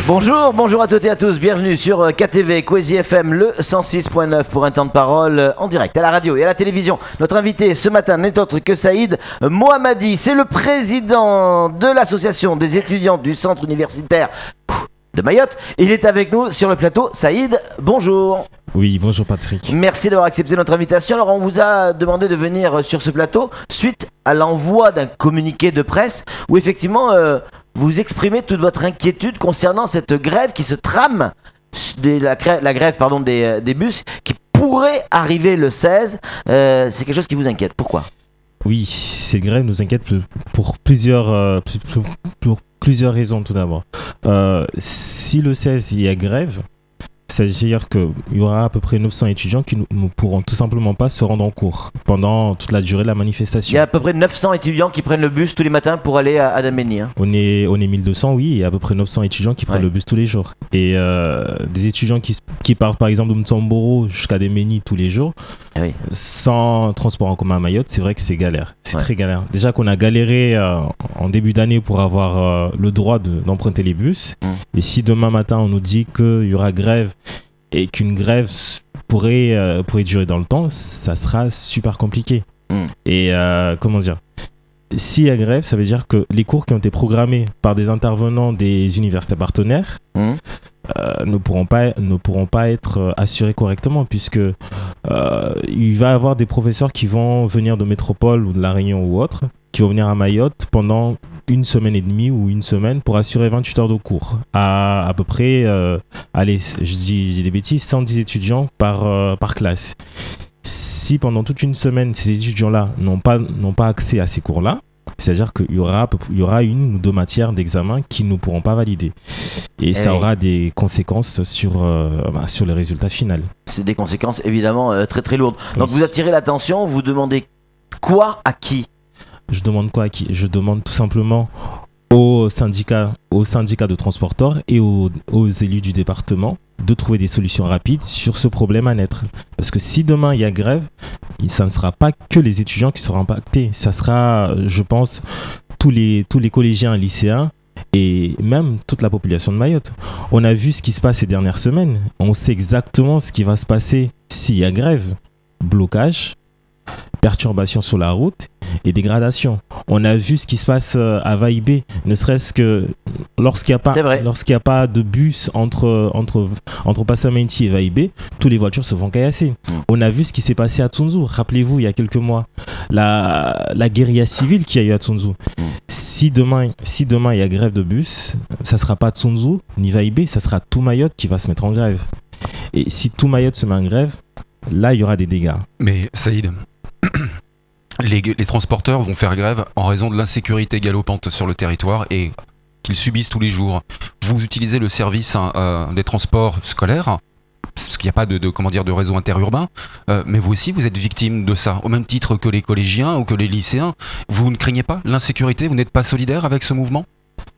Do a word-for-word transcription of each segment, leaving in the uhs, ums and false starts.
Bonjour, bonjour à toutes et à tous, bienvenue sur K T V, Kwezi F M, le cent six point neuf pour un temps de parole en direct à la radio et à la télévision. Notre invité ce matin n'est autre que Saïd Mohammadi, c'est le président de l'association des étudiants du centre universitaire de Mayotte. Il est avec nous sur le plateau. Saïd, bonjour. Oui, bonjour Patrick. Merci d'avoir accepté notre invitation. Alors on vous a demandé de venir sur ce plateau suite à l'envoi d'un communiqué de presse où effectivement euh, vous exprimez toute votre inquiétude concernant cette grève qui se trame, de la, grève, la grève pardon, des, des bus qui pourrait arriver le seize. Euh, c'est quelque chose qui vous inquiète. Pourquoi ? Oui, cette grève nous inquiète pour plusieurs, euh, pour, pour plusieurs raisons tout d'abord. Euh, si le seize il y a grève, c'est-à-dire qu'il y aura à peu près neuf cents étudiants qui ne pourront tout simplement pas se rendre en cours pendant toute la durée de la manifestation. Il y a à peu près neuf cents étudiants qui prennent le bus tous les matins pour aller à Adameni. Hein. On est, on est mille deux cents, oui, et à peu près neuf cents étudiants qui prennent ouais. le bus tous les jours. Et euh, des étudiants qui, qui partent par exemple de Mtsamboro jusqu'à Adameni tous les jours, ah oui. sans transport en commun à Mayotte, c'est vrai que c'est galère. C'est ouais. très galère. Déjà qu'on a galéré euh, en début d'année pour avoir euh, le droit de, d'emprunter les bus. Mmh. Et si demain matin on nous dit qu'il y aura grève, et qu'une grève pourrait, euh, pourrait durer dans le temps, ça sera super compliqué. Mm. Et euh, comment dire, s'il y a grève, ça veut dire que les cours qui ont été programmés par des intervenants des universités partenaires mm. euh, ne, pourront pas, ne pourront pas être assurés correctement, puisque euh, il va y avoir des professeurs qui vont venir de Métropole ou de La Réunion ou autre, qui vont venir à Mayotte pendant une semaine et demie ou une semaine pour assurer vingt-huit heures de cours à à peu près, euh, allez, je dis, je dis des bêtises, cent dix étudiants par, euh, par classe. Si pendant toute une semaine, ces étudiants-là n'ont pas, n'ont pas accès à ces cours-là, c'est-à-dire qu'il y aura, il y aura une ou deux matières d'examen qu'ils ne pourront pas valider. Et, et ça oui. aura des conséquences sur, euh, bah, sur le résultat final. C'est des conséquences évidemment euh, très très lourdes. Donc oui. vous attirez l'attention, vous demandez quoi à qui ? Je demande quoi à qui ? Je demande tout simplement aux syndicats, aux syndicats de transporteurs et aux, aux élus du département de trouver des solutions rapides sur ce problème à naître. Parce que si demain il y a grève, ça ne sera pas que les étudiants qui seront impactés. Ça sera, je pense, tous les, tous les collégiens et lycéens et même toute la population de Mayotte. On a vu ce qui se passe ces dernières semaines. On sait exactement ce qui va se passer s'il y a grève. Blocage, perturbations sur la route et dégradation. On a vu ce qui se passe à Vaïbé, ne serait-ce que lorsqu'il n'y a pas, lorsqu'il n'y a pas de bus entre, entre, entre Passamenti et Vaïbé, toutes les voitures se font caillasser. Mmh. On a vu ce qui s'est passé à Tsunzu. Rappelez-vous, il y a quelques mois, la, la guérilla civile qu'il y a eu à Tsunzu. Mmh. Si demain, si demain il y a grève de bus, ça ne sera pas Tsunzu ni Vaïbé, ça sera tout Mayotte qui va se mettre en grève. Et si tout Mayotte se met en grève, là, il y aura des dégâts. Mais Saïd, les, les transporteurs vont faire grève en raison de l'insécurité galopante sur le territoire et qu'ils subissent tous les jours. Vous utilisez le service euh, des transports scolaires, parce qu'il n'y a pas de, de, comment dire, de réseau interurbain, euh, mais vous aussi, vous êtes victime de ça, au même titre que les collégiens ou que les lycéens. Vous ne craignez pas l'insécurité ? Vous n'êtes pas solidaire avec ce mouvement ?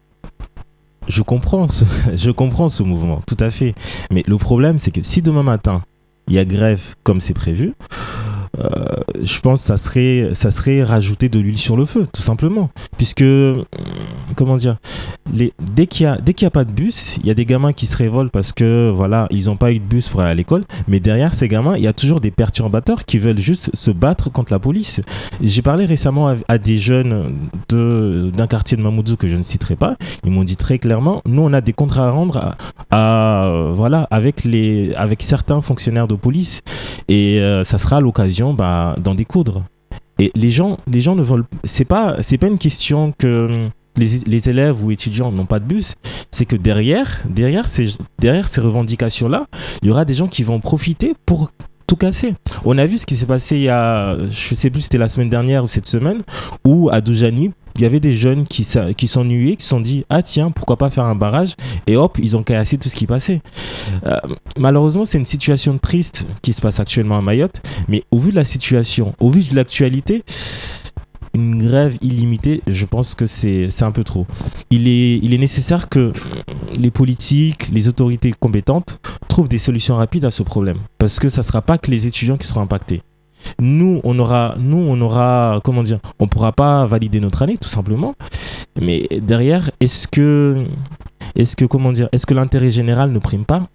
Je comprends, ce, je comprends ce mouvement, tout à fait. Mais le problème, c'est que si demain matin, il y a grève comme c'est prévu, euh, je pense que ça serait, ça serait rajouter de l'huile sur le feu, tout simplement. Puisque, comment dire, les, dès qu'il y a, dès qu'il n'y a pas de bus, il y a des gamins qui se révoltent parce que, voilà, ils n'ont pas eu de bus pour aller à l'école. Mais derrière ces gamins, il y a toujours des perturbateurs qui veulent juste se battre contre la police. J'ai parlé récemment à, à des jeunes de, d'un quartier de Mamoudzou que je ne citerai pas. Ils m'ont dit très clairement, nous, on a des contrats à rendre à, à, voilà, avec, les, avec certains fonctionnaires de police. Et euh, ça sera l'occasion bah, d'en découdre. Et les gens, les gens ne veulent... C'est pas, c'est pas une question que les, les élèves ou étudiants n'ont pas de bus. C'est que derrière, derrière ces, derrière ces revendications-là, il y aura des gens qui vont profiter pour tout casser. On a vu ce qui s'est passé il y a... Je sais plus si c'était la semaine dernière ou cette semaine, où à Doujani, il y avait des jeunes qui, qui s'ennuyaient, qui se sont dit « Ah tiens, pourquoi pas faire un barrage ?» Et hop, ils ont caillassé tout ce qui passait. Euh, malheureusement, c'est une situation triste qui se passe actuellement à Mayotte, mais au vu de la situation, au vu de l'actualité, une grève illimitée, je pense que c'est, c'est un peu trop. Il est, il est nécessaire que les politiques, les autorités compétentes trouvent des solutions rapides à ce problème, parce que ça ne sera pas que les étudiants qui seront impactés. Nous, on aura, nous, on aura, comment dire, on pourra pas valider notre année, tout simplement. Mais derrière, est-ce que, est-ce que, comment dire, est-ce que l'intérêt général ne prime pas?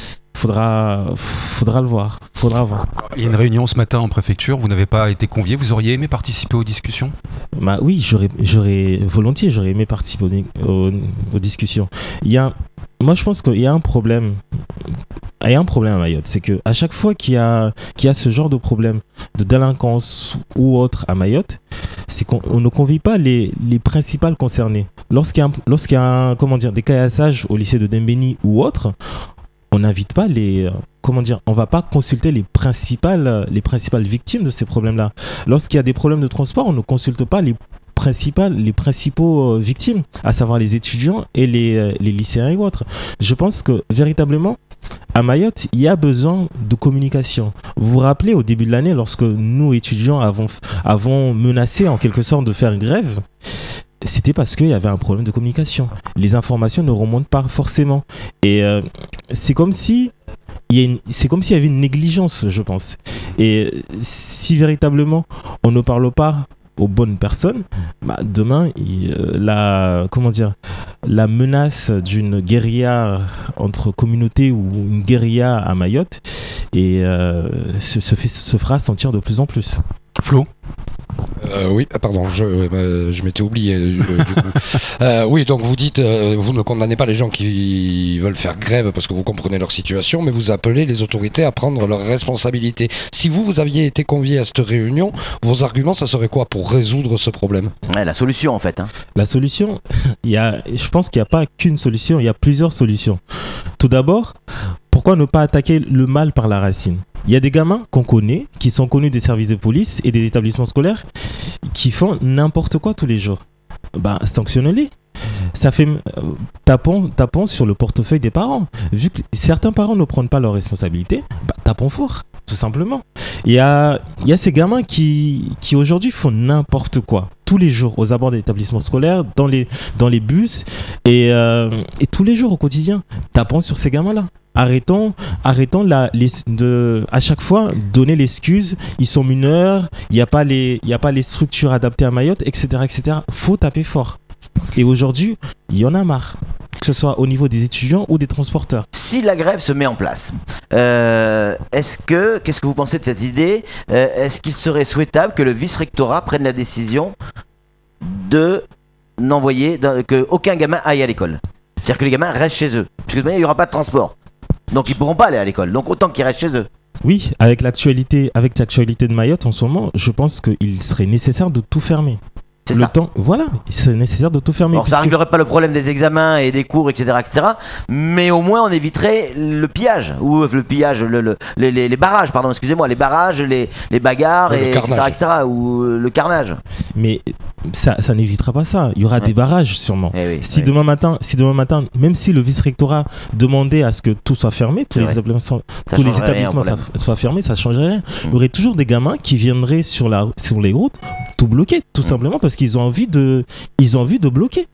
Faudra, faudra le voir. Faudra voir. Il y a une réunion ce matin en préfecture, vous n'avez pas été convié, vous auriez aimé participer aux discussions? Bah oui, j'aurais, j'aurais volontiers, j'aurais aimé participer aux, aux, aux discussions. Il y a, moi, je pense qu'il y a un problème. Il y a un problème à Mayotte, c'est que à chaque fois qu'il y a, qu'il y a ce genre de problème de délinquance ou autre à Mayotte, c'est qu'on on ne convie pas les, les principales concernées. Lorsqu'il y a, lorsqu'il y a un, comment dire, des caillassages au lycée de Dembéni ou autre, on n'invite pas les, comment dire, on va pas consulter les principales, les principales victimes de ces problèmes-là. Lorsqu'il y a des problèmes de transport, on ne consulte pas les principales, les principaux victimes, à savoir les étudiants et les, les lycéens et autres. Je pense que véritablement, à Mayotte, il y a besoin de communication. Vous vous rappelez au début de l'année, lorsque nous, étudiants, avons, avons menacé en quelque sorte de faire grève, c'était parce qu'il y avait un problème de communication. Les informations ne remontent pas forcément. Et euh, c'est comme si il y a une, c'est comme s'il y avait une négligence, je pense. Et si véritablement on ne parle pas aux bonnes personnes, bah demain, il, euh, la, comment dire, la menace d'une guérilla entre communautés ou une guérilla à Mayotte et, euh, se, se, fait, se fera sentir de plus en plus. Flo? Euh, oui, pardon, je, euh, je m'étais oublié euh, du coup. Euh, oui, donc vous dites, euh, vous ne condamnez pas les gens qui veulent faire grève parce que vous comprenez leur situation, mais vous appelez les autorités à prendre leurs responsabilités. Si vous, vous aviez été convié à cette réunion, vos arguments, ça serait quoi pour résoudre ce problème? Ouais, la solution en fait. Hein. La solution, il y a, je pense qu'il n'y a pas qu'une solution, il y a plusieurs solutions. Tout d'abord, pourquoi ne pas attaquer le mal par la racine? Il y a des gamins qu'on connaît, qui sont connus des services de police et des établissements scolaires, qui font n'importe quoi tous les jours. Ben, sanctionnez-les. Ça fait euh, tapons, tapons sur le portefeuille des parents. Vu que certains parents ne prennent pas leurs responsabilités, ben, tapons fort, tout simplement. Il y a, il y a ces gamins qui, qui aujourd'hui font n'importe quoi, tous les jours, aux abords des établissements scolaires, dans les, dans les bus, et, euh, et tous les jours au quotidien. Tapons sur ces gamins-là. Arrêtons, arrêtons la, les, de, à chaque fois donner l'excuse, ils sont mineurs, il n'y a pas les, il n'y a pas les structures adaptées à Mayotte, et cetera, et cetera. Faut taper fort. Et aujourd'hui, il y en a marre, que ce soit au niveau des étudiants ou des transporteurs. Si la grève se met en place, euh, est-ce que, qu'est-ce que vous pensez de cette idée? euh, Est-ce qu'il serait souhaitable que le vice-rectorat prenne la décision de n'envoyer, de, que aucun gamin aille à l'école? C'est-à-dire que les gamins restent chez eux, parce que de manière, il n'y aura pas de transport. Donc ils pourront pas aller à l'école, donc autant qu'ils restent chez eux. Oui, avec l'actualité, avec l'actualité de Mayotte en ce moment, je pense qu'il serait nécessaire de tout fermer. C'est le ça. temps, voilà, c'est nécessaire de tout fermer. Alors ça réglerait pas le problème des examens et des cours, et cetera, et cetera. Mais au moins on éviterait le pillage ou le pillage, le, le, les, les, les barrages, pardon, excusez-moi, les barrages, les, les bagarres, ouais, et, etc., et cetera, ou le carnage. Mais ça, ça n'évitera pas ça. Il y aura ouais. des barrages sûrement. Eh oui, si oui. demain matin, si demain matin, même si le vice-rectorat demandait à ce que tout soit fermé, tous les établissements, tous les établissements soient, soient fermés, ça changerait rien. Mm. Il y aurait toujours des gamins qui viendraient sur la, sur les routes, tout bloquer, tout mm. simplement parce qu'ils ont envie de, ils ont envie de bloquer.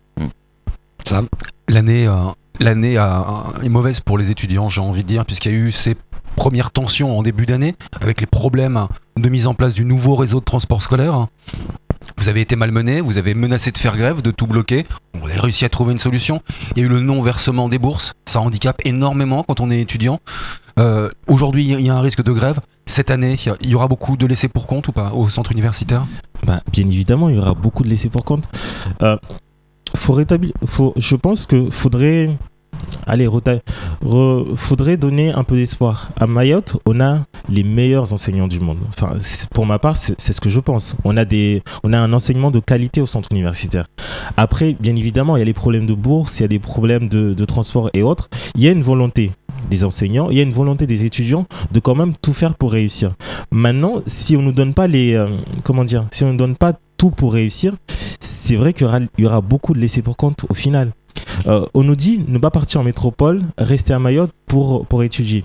Ça, l'année, euh, l'année euh, est mauvaise pour les étudiants, j'ai envie de dire, puisqu'il y a eu ces premières tensions en début d'année avec les problèmes de mise en place du nouveau réseau de transport scolaire. Vous avez été malmené, vous avez menacé de faire grève, de tout bloquer. On a réussi à trouver une solution. Il y a eu le non-versement des bourses. Ça handicape énormément quand on est étudiant. Euh, aujourd'hui, il y a un risque de grève. Cette année, il y aura beaucoup de laissés pour compte ou pas au centre universitaire? Bah, bien évidemment, il y aura beaucoup de laissés pour compte. Euh, faut rétablir, faut, je pense qu'il faudrait... Allez, reta- re- faudrait donner un peu d'espoir. À Mayotte, on a les meilleurs enseignants du monde. Enfin, pour ma part, c'est, c'est ce que je pense. On a, des, on a un enseignement de qualité au centre universitaire. Après, bien évidemment, il y a les problèmes de bourse, il y a des problèmes de, de transport et autres. Il y a une volonté des enseignants, il y a une volonté des étudiants de quand même tout faire pour réussir. Maintenant, si on nous donne pas les, euh, comment dire, si on nous donne pas tout pour réussir, c'est vrai qu'il y aura, il y aura beaucoup de laissés pour compte au final. Euh, on nous dit ne pas partir en métropole, rester à Mayotte pour, pour étudier.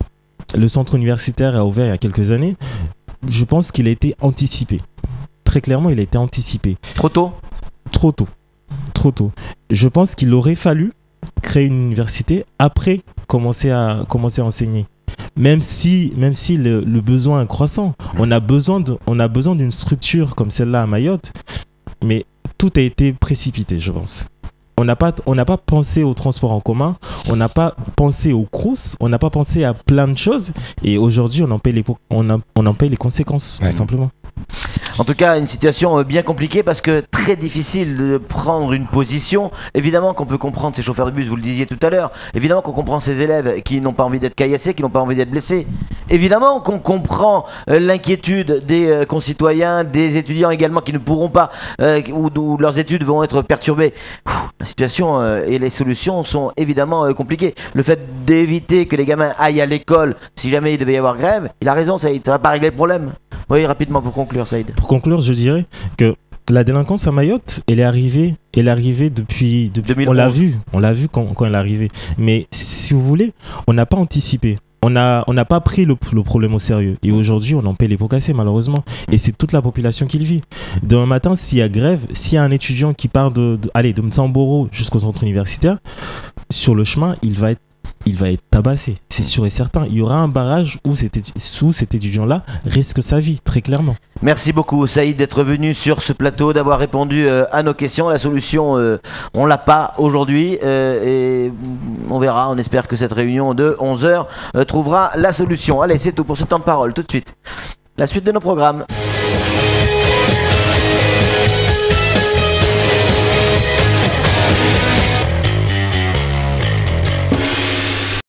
Le centre universitaire a ouvert il y a quelques années. Je pense qu'il a été anticipé. Très clairement, il a été anticipé. Trop tôt ? Trop tôt. Trop tôt. Je pense qu'il aurait fallu créer une université après commencer à, commencer à enseigner. Même si, même si le, le besoin est croissant. On a besoin de, on a besoin d'une structure comme celle-là à Mayotte. Mais tout a été précipité, je pense. On n'a pas, on n'a pas pensé au transport en commun, on n'a pas pensé au crous, on n'a pas pensé à plein de choses. Et aujourd'hui, on en paye les, on en, on en paye les conséquences, ouais. tout simplement. En tout cas, une situation bien compliquée parce que très difficile de prendre une position. Évidemment qu'on peut comprendre ces chauffeurs de bus, vous le disiez tout à l'heure. Évidemment qu'on comprend ces élèves qui n'ont pas envie d'être caillassés, qui n'ont pas envie d'être blessés. Évidemment qu'on comprend euh, l'inquiétude des euh, concitoyens, des étudiants également qui ne pourront pas, euh, ou où leurs études vont être perturbées. Ouh, la situation euh, et les solutions sont évidemment euh, compliquées. Le fait d'éviter que les gamins aillent à l'école si jamais il devait y avoir grève, il a raison Saïd, ça va pas régler le problème. Oui, rapidement pour conclure Saïd. Pour conclure, je dirais que la délinquance à Mayotte, elle est arrivée, elle est arrivée depuis, depuis deux mille onze. On l'a vu, on l'a vu quand, quand elle est arrivée. Mais si vous voulez, on n'a pas anticipé. On n'a on n'a pas pris le, le problème au sérieux. Et aujourd'hui, on en paie les pots cassés, malheureusement. Et c'est toute la population qui le vit. Demain matin, s'il y a grève, s'il y a un étudiant qui part de, de, allez, de Mtsamboro jusqu'au centre universitaire, sur le chemin, il va être il va être tabassé, c'est sûr et certain. Il y aura un barrage où cet, où cet étudiant-là risque sa vie, très clairement. Merci beaucoup Saïd d'être venu sur ce plateau, d'avoir répondu euh, à nos questions. La solution, euh, on l'a pas aujourd'hui euh, et on verra, on espère que cette réunion de onze heures euh, trouvera la solution. Allez, c'est tout pour ce temps de parole, tout de suite. La suite de nos programmes.